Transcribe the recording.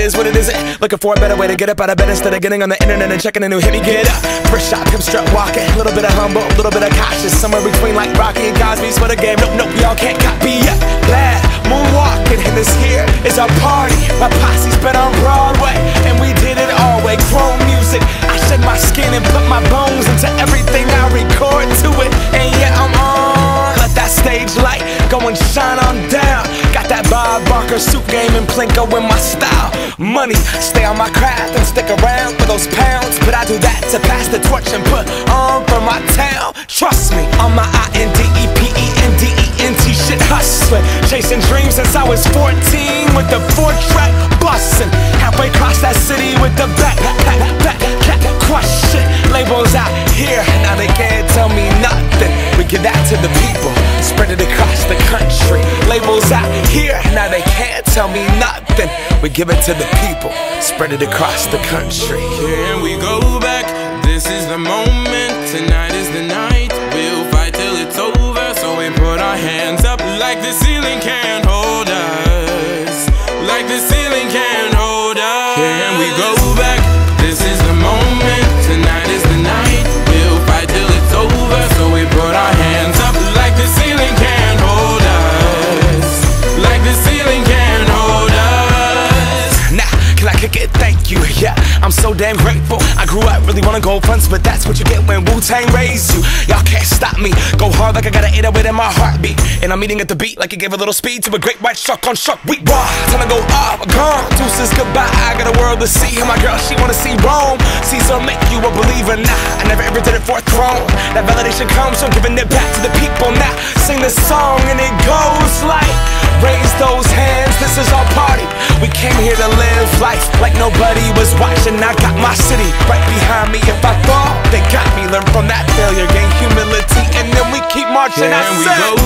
is what it isn't. Looking for a better way to get up out of bed instead of getting on the internet and checking a new hit. Me get up, first shot, come strut walking. A little bit of humble, a little bit of cautious. Somewhere between like Rocky and Cosby's for the game. Nope, y'all can't copy yet. Glad moonwalking, and this here is our party. My posse's been on Broadway, and we did it all way. Chrome music, I shed my skin and put my bones into everything I record to it. And yeah, I'm on. Let that stage light go and shine on down. Got that Bob Barker suit game and Plinko in my style. Money, stay on my craft and stick around for those pounds. But I do that to pass the torch and put on for my town. Trust me, on my INDEPENDENT shit hustling. Chasing dreams since I was 14 with the 4-track bustin'. Halfway across that city with the back crush shit. Labels out here, now they can't tell me nothing. We give that to the people, spread it across the country. Labels out here, now they can't tell me nothing. We give it to the people, spread it across the country. Can we go back? This is the moment, tonight is the night. We'll fight till it's over, so we put our hands up like the ceiling can't hold us. Like the ceiling can't hold us. Can we go back? This is the moment, tonight is the night. We'll fight till it's over, so we put our hands up like the ceiling can't hold us. Like the ceiling can't hold us. Nah, can I kick it? Thank you, yeah, I'm so damn grateful. I grew up really wanna go fronts, but that's what you get when Wu-Tang raised you. Y'all can't stop me, go hard like I got an 808 in my heartbeat. And I'm eating at the beat like it gave a little speed to a great white shark on Shark Week. Raw, time to go off, gone, deuces goodbye. I got a world to see, and my girl, she wanna see Rome. Caesar make you a believer, nah, I never ever did it for a throne. That validation comes from giving it back to the people. Now, sing this song and it goes like, raise those hands, this is our party. We came here to live life like nobody was watching. I got my city right behind me. If I fall, they got me. Learn from that failure, gain humility, and then we keep marching. Can we go